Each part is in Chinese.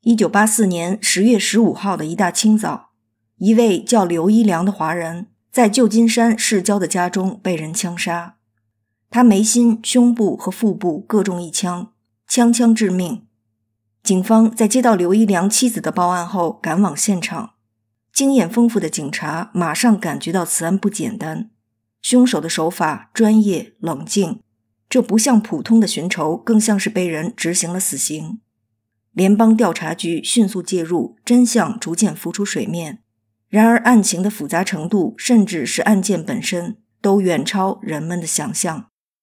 1984年10月15号的一大清早，一位叫刘一良的华人在旧金山市郊的家中被人枪杀。他眉心、胸部和腹部各中一枪，枪枪致命。警方在接到刘一良妻子的报案后赶往现场，经验丰富的警察马上感觉到此案不简单，凶手的手法专业冷静，这不像普通的寻仇，更像是被人执行了死刑。联邦调查局迅速介入，真相逐渐浮出水面。然而案情的复杂程度，甚至是案件本身，都远超人们的想象。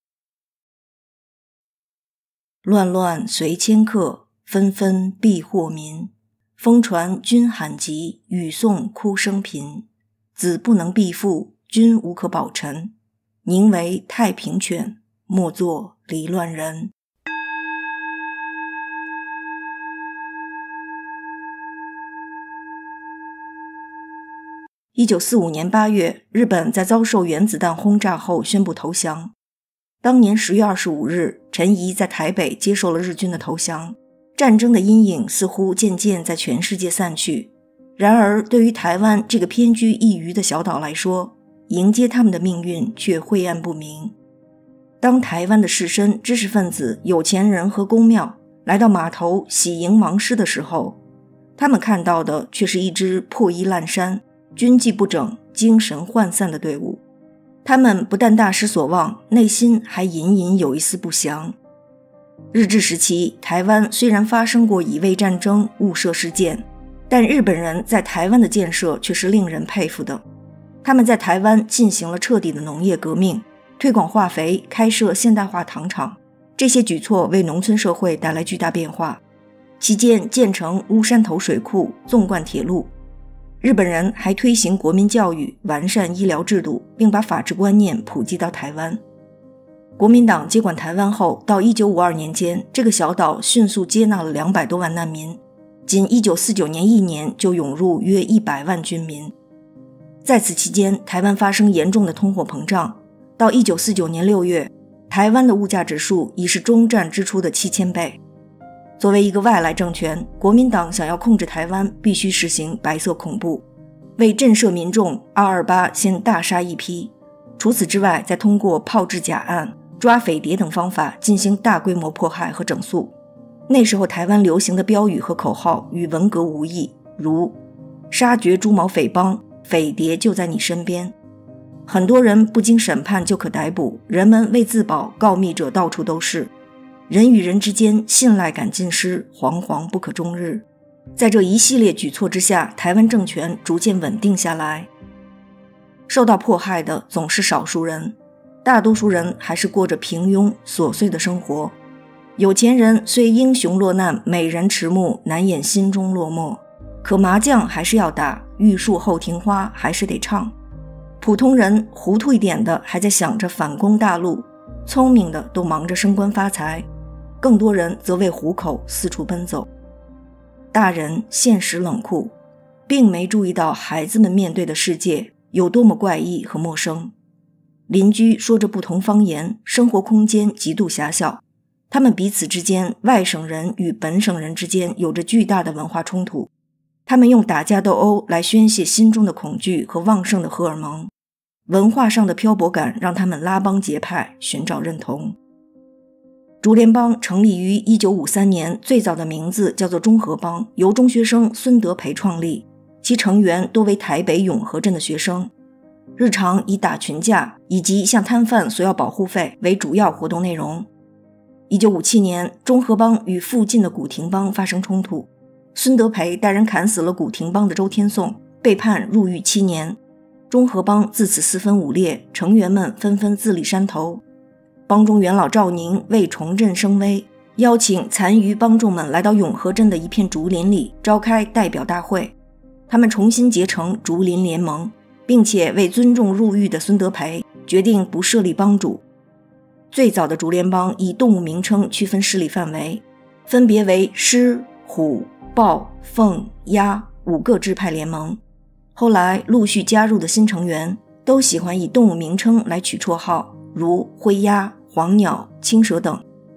乱乱随迁客，纷纷避祸民。风传君罕疾，雨送哭声频。子不能避父，君无可保臣。宁为太平犬，莫作离乱人。1945年8月，日本在遭受原子弹轰炸后宣布投降。当年10月25日，陈仪在台北接受了日军的投降。战争的阴影似乎渐渐在全世界散去。然而，对于台湾这个偏居一隅的小岛来说，迎接他们的命运却晦暗不明。当台湾的士绅、知识分子、有钱人和公庙来到码头喜迎亡师的时候，他们看到的却是一支破衣烂衫、军纪不整、精神涣散的队伍。他们不但大失所望，内心还隐隐有一丝不祥。日治时期，台湾虽然发生过乙未战争、雾社事件，但日本人在台湾的建设却是令人佩服的。他们在台湾进行了彻底的农业革命，推广化肥，开设现代化糖厂，这些举措为农村社会带来巨大变化。期间建成乌山头水库、纵贯铁路。日本人还推行国民教育，完善医疗制度，并把法治观念普及到台湾。国民党接管台湾后，到1952年间，这个小岛迅速接纳了200多万难民，仅1949年1年就涌入约100万军民。在此期间，台湾发生严重的通货膨胀，到1949年6月，台湾的物价指数已是中战之初的7000倍。作为一个外来政权，国民党想要控制台湾，必须实行白色恐怖。为震慑民众，228先大杀一批。除此之外，再通过炮制假案、抓匪谍等方法进行大规模迫害和整肃。那时候台湾流行的标语和口号与文革无异，如杀绝猪毛匪帮，匪谍就在你身边。很多人不经审判就可逮捕，人们为自保，告密者到处都是。人与人之间信赖感尽失，惶惶不可终日。在这一系列举措之下，台湾政权逐渐稳定下来。受到迫害的总是少数人，大多数人还是过着平庸琐碎的生活。有钱人虽英雄落难，美人迟暮，难掩心中落寞，可麻将还是要打，玉树后庭花还是得唱。普通人糊涂一点的还在想着反攻大陆，聪明的都忙着升官发财，更多人则为糊口四处奔走。大人现实冷酷，并没注意到孩子们面对的世界有多么怪异和陌生。邻居说着不同方言，生活空间极度狭小，他们彼此之间，外省人与本省人之间有着巨大的文化冲突。他们用打架斗殴来宣泄心中的恐惧和旺盛的荷尔蒙。文化上的漂泊感让他们拉帮结派，寻找认同。竹联帮成立于1953年，最早的名字叫做中和帮，由中学生孙德培创立，其成员多为台北永和镇的学生，日常以打群架以及向摊贩索要保护费为主要活动内容。1957年，中和帮与附近的古亭帮发生冲突，孙德培带人砍死了古亭帮的周天颂，被判入狱7年。中和帮自此四分五裂，成员们纷纷自立山头。帮中元老赵宁为重振声威，邀请残余帮众们来到永和镇的一片竹林里召开代表大会。他们重新结成竹林联盟，并且为尊重入狱的孙德培，决定不设立帮主。最早的竹联帮以动物名称区分势力范围，分别为狮、虎、豹、凤、鸭5个支派联盟。后来陆续加入的新成员都喜欢以动物名称来取绰号，如灰鸭、黄鸟、青蛇等。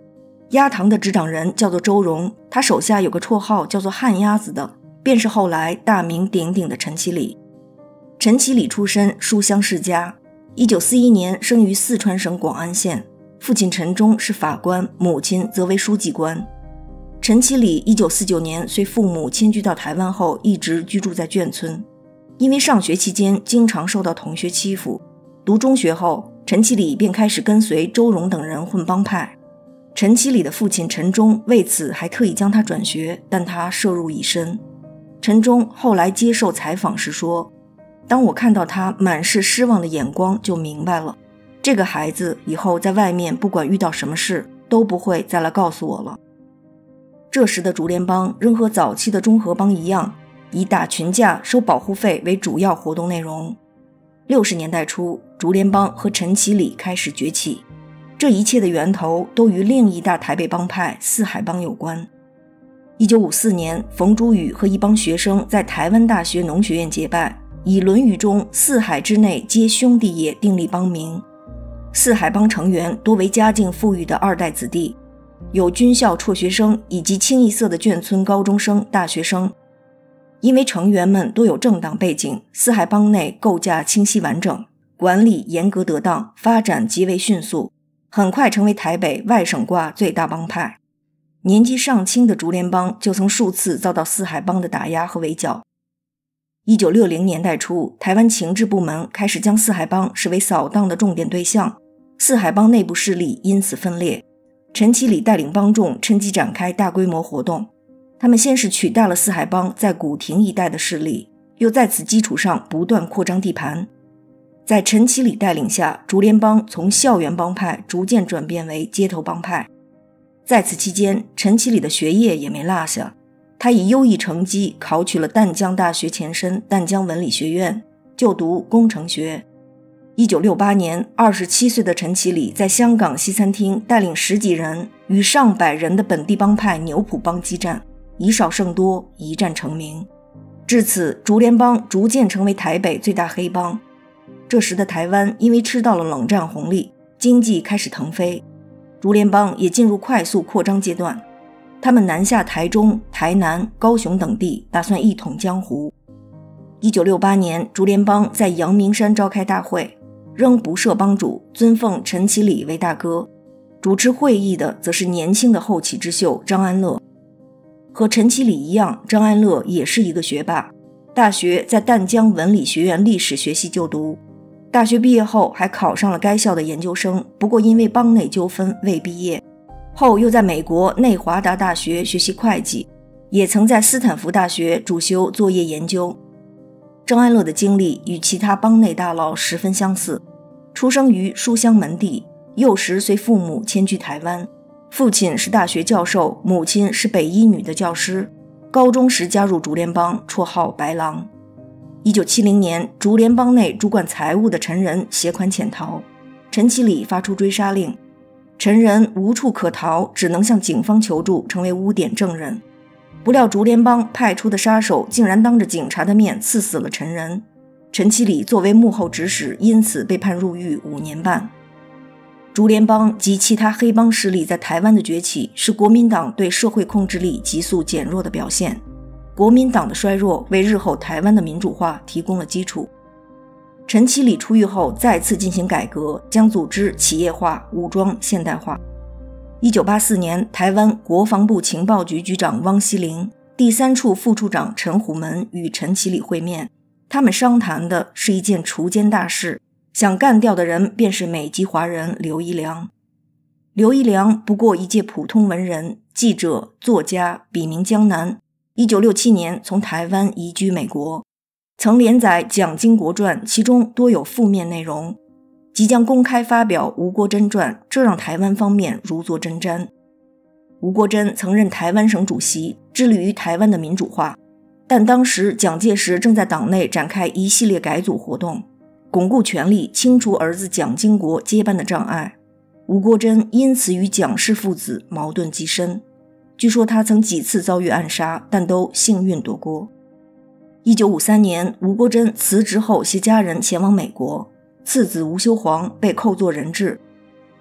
鸭堂的执掌人叫做周荣，他手下有个绰号叫做旱鸭子的，便是后来大名鼎鼎的陈其礼。陈其礼出身书香世家，1941年生于四川省广安县，父亲陈忠是法官，母亲则为书记官。陈其礼1949年随父母迁居到台湾后，一直居住在眷村。因为上学期间经常受到同学欺负，读中学后，陈其礼便开始跟随周荣等人混帮派。陈其礼的父亲陈忠为此还特意将他转学，但他涉入已深。陈忠后来接受采访时说，当我看到他满是失望的眼光，就明白了，这个孩子以后在外面不管遇到什么事，都不会再来告诉我了。这时的竹联帮仍和早期的中和帮一样，以打群架收保护费为主要活动内容。60年代初，竹联帮和陈其礼开始崛起，这一切的源头都与另一大台北帮派四海帮有关。1954年，冯朱宇和一帮学生在台湾大学农学院结拜，以《论语》中四海之内皆兄弟也订立帮名。四海帮成员多为家境富裕的二代子弟，有军校辍学生以及清一色的眷村高中生、大学生。因为成员们都有政党背景，四海帮内构架清晰完整，管理严格得当，发展极为迅速，很快成为台北外省挂最大帮派。年纪尚轻的竹联帮就曾数次遭到四海帮的打压和围剿。1960年代初，台湾情治部门开始将四海帮视为扫荡的重点对象，四海帮内部势力因此分裂。陈其礼带领帮众趁机展开大规模活动，他们先是取代了四海帮在古亭一带的势力，又在此基础上不断扩张地盘。在陈其礼带领下，竹联帮从校园帮派逐渐转变为街头帮派。在此期间，陈其礼的学业也没落下，他以优异成绩考取了淡江大学前身淡江文理学院，就读工程学。1968年，27岁的陈其礼在香港西餐厅带领10几人与上百人的本地帮派牛埔帮激战，以少胜多，一战成名。至此，竹联帮逐渐成为台北最大黑帮。这时的台湾因为吃到了冷战红利，经济开始腾飞，竹联帮也进入快速扩张阶段。他们南下台中、台南、高雄等地，打算一统江湖。1968年，竹联帮在阳明山召开大会，仍不设帮主，尊奉陈其礼为大哥。主持会议的则是年轻的后起之秀张安乐。和陈其礼一样，张安乐也是一个学霸，大学在淡江文理学院历史学系就读，大学毕业后还考上了该校的研究生，不过因为帮内纠纷未毕业，后又在美国内华达大学学习会计，也曾在斯坦福大学主修作业研究。张安乐的经历与其他帮内大佬十分相似，出生于书香门第，幼时随父母迁居台湾，父亲是大学教授，母亲是北一女的教师，高中时加入竹联帮，绰号白狼。1970年，竹联帮内主管财务的陈仁携款潜逃，陈其礼发出追杀令，陈仁无处可逃，只能向警方求助，成为污点证人。不料竹联帮派出的杀手竟然当着警察的面刺死了陈仁，陈其礼作为幕后指使，因此被判入狱5年半。竹联帮及其他黑帮势力在台湾的崛起，是国民党对社会控制力急速减弱的表现。国民党的衰弱为日后台湾的民主化提供了基础。陈其礼出狱后再次进行改革，将组织企业化、武装现代化。1984年，台湾国防部情报局局长汪锡龄、第3处副处长陈虎门与陈其礼会面，他们商谈的是一件除奸大事，想干掉的人便是美籍华人刘一良。刘一良不过一介普通文人，记者、作家，笔名江南。1967年从台湾移居美国，曾连载《蒋经国传》，其中多有负面内容。即将公开发表吴国桢传，这让台湾方面如坐针毡。吴国桢曾任台湾省主席，致力于台湾的民主化，但当时蒋介石正在党内展开一系列改组活动，巩固权力，清除儿子蒋经国接班的障碍。吴国桢因此与蒋氏父子矛盾极深，据说他曾几次遭遇暗杀，但都幸运躲过。1953年，吴国桢辞职后携家人前往美国，次子吴修煌被扣作人质。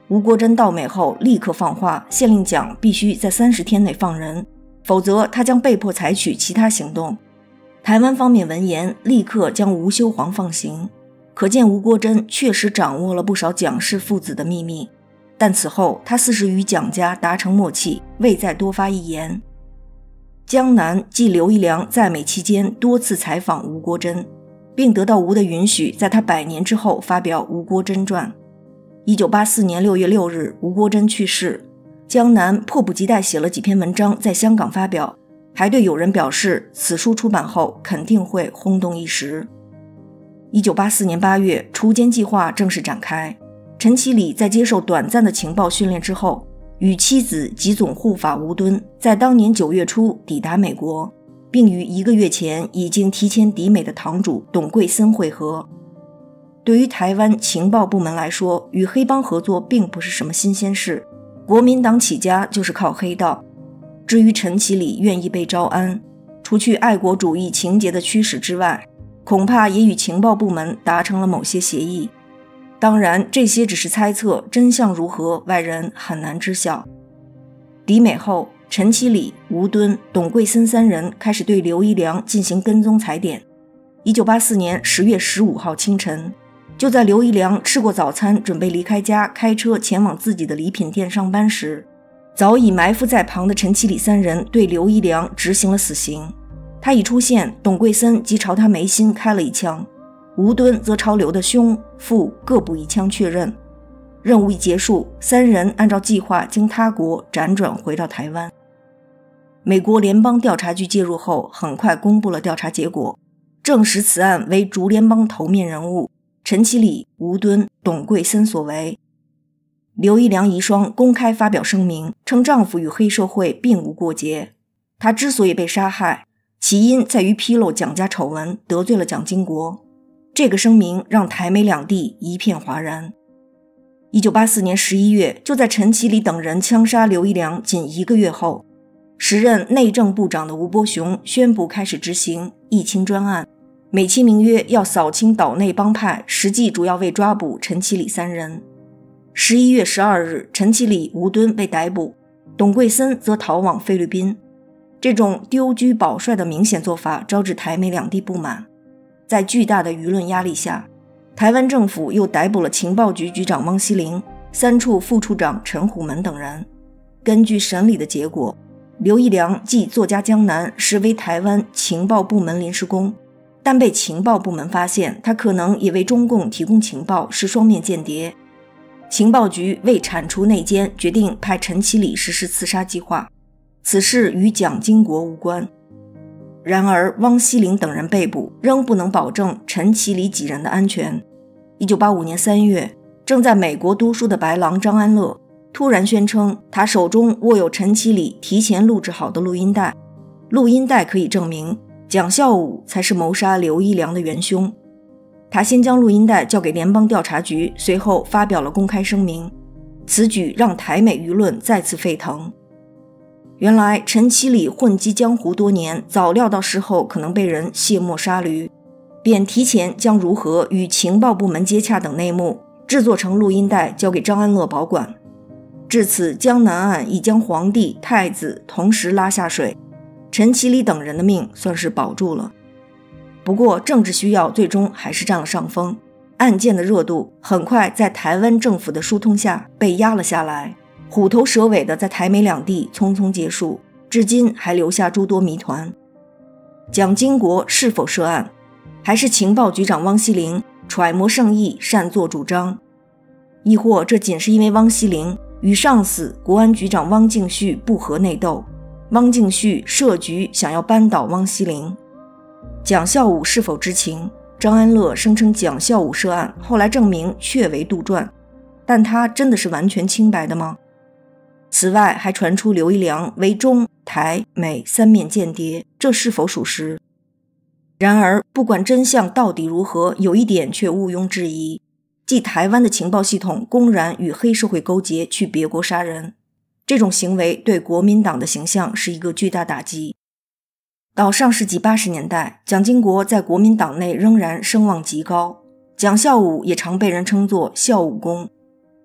吴国桢到美后立刻放话，限令蒋必须在30天内放人，否则他将被迫采取其他行动。台湾方面闻言，立刻将吴修煌放行。可见吴国桢确实掌握了不少蒋氏父子的秘密，但此后他似是与蒋家达成默契，未再多发一言。江南即刘一良在美期间多次采访吴国桢，并得到吴的允许，在他100年之后发表《吴国桢传》。1984年6月6日，吴国桢去世，江南迫不及待写了几篇文章在香港发表，还对友人表示此书出版后肯定会轰动一时。1984年8月，锄奸计划正式展开。陈其礼在接受短暂的情报训练之后，与妻子及总护法吴敦在当年9月初抵达美国，并于1个月前已经提前抵美的堂主董桂森会合。对于台湾情报部门来说，与黑帮合作并不是什么新鲜事，国民党起家就是靠黑道。至于陈其礼愿意被招安，除去爱国主义情节的驱使之外，恐怕也与情报部门达成了某些协议。当然，这些只是猜测，真相如何，外人很难知晓。抵美后，陈其礼、吴敦、董桂森3人开始对刘一良进行跟踪踩点。1984年10月15号清晨，就在刘一良吃过早餐准备离开家开车前往自己的礼品店上班时，早已埋伏在旁的陈其礼3人对刘一良执行了死刑。他一出现，董桂森即朝他眉心开了一枪，吴敦则朝刘的胸、腹各部一枪确认。任务一结束，3人按照计划经他国辗转回到台湾。美国联邦调查局介入后，很快公布了调查结果，证实此案为竹联帮头面人物陈其礼、吴敦、董桂森所为。刘一良遗孀公开发表声明，称丈夫与黑社会并无过节。她之所以被杀害，起因在于披露蒋家丑闻，得罪了蒋经国。这个声明让台美两地一片哗然。1984年11月，就在陈其礼等人枪杀刘一良仅1个月后，时任内政部长的吴伯雄宣布开始执行义清专案，美其名曰要扫清岛内帮派，实际主要为抓捕陈其礼3人。11月12日，陈其礼、吴敦被逮捕，董桂森则逃往菲律宾。这种丢车保帅的明显做法招致台美两地不满。在巨大的舆论压力下，台湾政府又逮捕了情报局局长汪希龄、3处副处长陈虎门等人。根据审理的结果，刘一良即作家江南实为台湾情报部门临时工，但被情报部门发现他可能也为中共提供情报，是双面间谍。情报局为铲除内奸，决定派陈其礼实施刺杀计划，此事与蒋经国无关。然而汪希龄等人被捕，仍不能保证陈其礼几人的安全。1985年3月，正在美国读书的白狼张安乐突然宣称，他手中握有陈其礼提前录制好的录音带，录音带可以证明蒋孝武才是谋杀刘一良的元凶。他先将录音带交给联邦调查局，随后发表了公开声明，此举让台美舆论再次沸腾。原来陈其礼混迹江湖多年，早料到事后可能被人卸磨杀驴，便提前将如何与情报部门接洽等内幕制作成录音带，交给张安乐保管。至此，江南案已将皇帝、太子同时拉下水，陈其礼等人的命算是保住了。不过政治需要最终还是占了上风，案件的热度很快在台湾政府的疏通下被压了下来，虎头蛇尾的在台美两地匆匆结束，至今还留下诸多谜团。蒋经国是否涉案，还是情报局长汪希龄揣摩圣意擅作主张，亦或这仅是因为汪希龄与上司国安局长汪敬旭不和内斗，汪敬旭设局想要扳倒汪希龄。蒋孝武是否知情？张安乐声称蒋孝武涉案，后来证明确为杜撰，但他真的是完全清白的吗？此外还传出刘一良为中台美3面间谍，这是否属实？然而不管真相到底如何，有一点却毋庸置疑，即台湾的情报系统公然与黑社会勾结去别国杀人，这种行为对国民党的形象是一个巨大打击。到上世纪80年代，蒋经国在国民党内仍然声望极高，蒋孝武也常被人称作孝武公。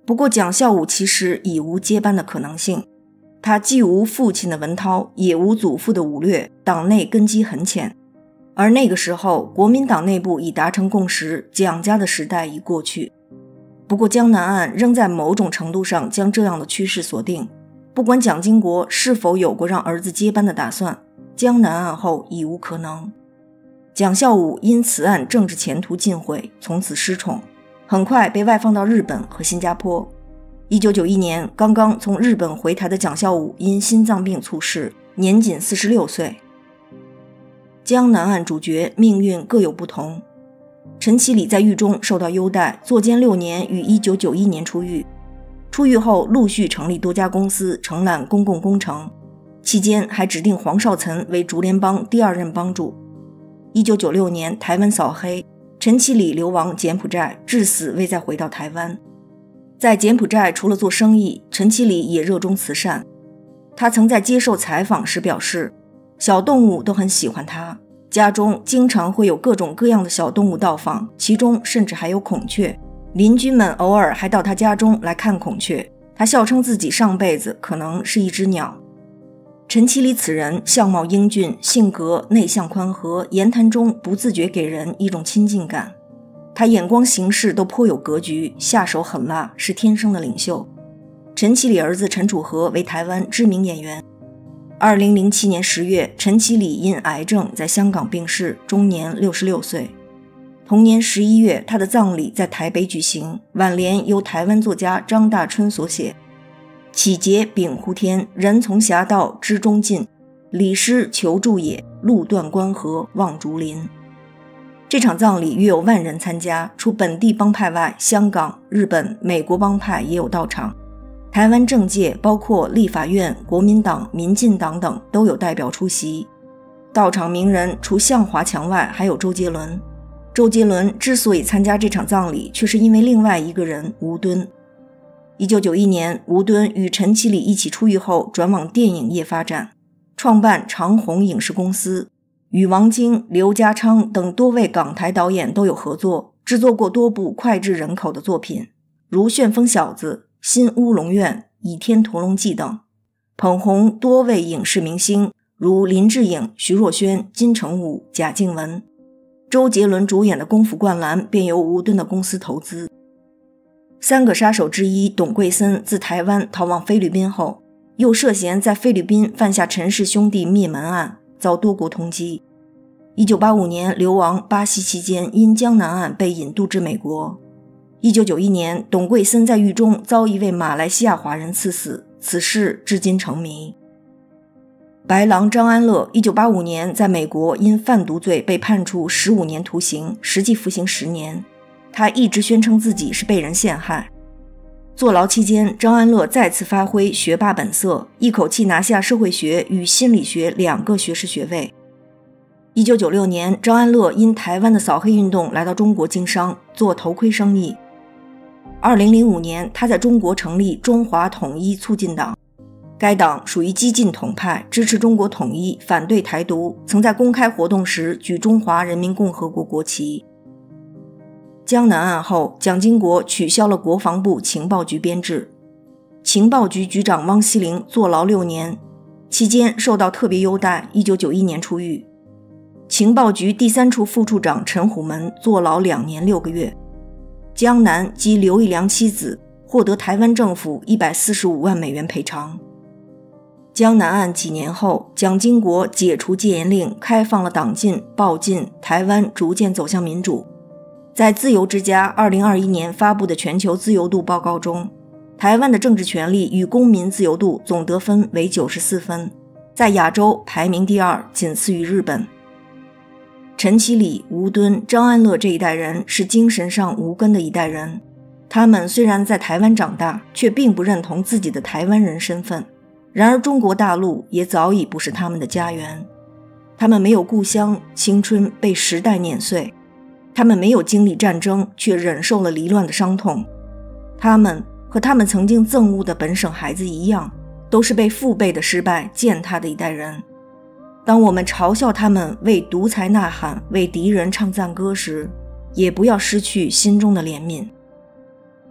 不过蒋孝武其实已无接班的可能性，他既无父亲的文韬，也无祖父的武略，党内根基很浅。而那个时候国民党内部已达成共识，蒋家的时代已过去。不过江南案仍在某种程度上将这样的趋势锁定，不管蒋经国是否有过让儿子接班的打算，江南案后已无可能。蒋孝武因此案政治前途尽毁，从此失宠，很快被外放到日本和新加坡。1991年刚刚从日本回台的蒋孝武因心脏病猝逝，年仅46岁。江南案主角命运各有不同，陈其礼在狱中受到优待，坐监6年，于1991年出狱。出狱后陆续成立多家公司，承揽公共工程，期间还指定黄绍岑为竹联帮第2任帮主。1996年台湾扫黑，陈其礼流亡柬埔寨，至死未再回到台湾。在柬埔寨除了做生意，陈其礼也热衷慈善。他曾在接受采访时表示，小动物都很喜欢他，家中经常会有各种各样的小动物到访，其中甚至还有孔雀。邻居们偶尔还到他家中来看孔雀，他笑称自己上辈子可能是一只鸟。陈其礼此人相貌英俊，性格内向宽和，言谈中不自觉给人一种亲近感。他眼光行事都颇有格局，下手狠辣，是天生的领袖。陈其礼儿子陈楚河为台湾知名演员。2007年10月，陈其礼因癌症在香港病逝，终年66岁。同年11月，他的葬礼在台北举行，挽联由台湾作家张大春所写：启节秉乎天，人从侠道知中尽，李师求助也，路断关河望竹林。这场葬礼约有1万人参加，除本地帮派外，香港、日本、美国帮派也有到场。台湾政界包括立法院、国民党、民进党等都有代表出席。到场名人除向华强外，还有周杰伦。周杰伦之所以参加这场葬礼，却是因为另外一个人吴敦。1991年，吴敦与陈其礼一起出狱后，转往电影业发展，创办长虹影视公司，与王晶、刘家昌等多位港台导演都有合作，制作过多部脍炙人口的作品，如《旋风小子》、新乌龙院、倚天屠龙记等，捧红多位影视明星，如林志颖、徐若瑄、金城武、贾静雯。周杰伦主演的《功夫灌篮》便由吴敦的公司投资。3个杀手之一董桂森自台湾逃往菲律宾后，又涉嫌在菲律宾犯下陈氏兄弟灭门案，遭多国通缉。1985年流亡巴西期间，因江南案被引渡至美国。1991年，董桂森在狱中遭一位马来西亚华人刺死，此事至今成谜。白狼张安乐1985年在美国因贩毒罪被判处15年徒刑，实际服刑10年。他一直宣称自己是被人陷害。坐牢期间，张安乐再次发挥学霸本色，一口气拿下社会学与心理学2个学士学位。1996年，张安乐因台湾的扫黑运动来到中国经商，做头盔生意。2005年，他在中国成立中华统一促进党，该党属于激进统派，支持中国统一，反对台独，曾在公开活动时举中华人民共和国国旗。江南案后，蒋经国取消了国防部情报局编制，情报局局长汪希龄坐牢6年，期间受到特别优待，1991年出狱。情报局第3处副处长陈虎门坐牢2年6个月。江南及刘义良妻子获得台湾政府145万美元赔偿。江南案几年后，蒋经国解除戒严令，开放了党禁、报禁，台湾逐渐走向民主。在自由之家2021年发布的全球自由度报告中，台湾的政治权利与公民自由度总得分为94分，在亚洲排名第2，仅次于日本。陈其礼、吴敦、张安乐这一代人是精神上无根的一代人，他们虽然在台湾长大，却并不认同自己的台湾人身份。然而中国大陆也早已不是他们的家园，他们没有故乡，青春被时代碾碎，他们没有经历战争，却忍受了离乱的伤痛。他们和他们曾经憎恶的本省孩子一样，都是被父辈的失败践踏的一代人。当我们嘲笑他们为独裁呐喊，为敌人唱赞歌时，也不要失去心中的怜悯。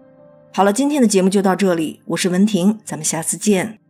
好了，今天的节目就到这里，我是文婷，咱们下次见。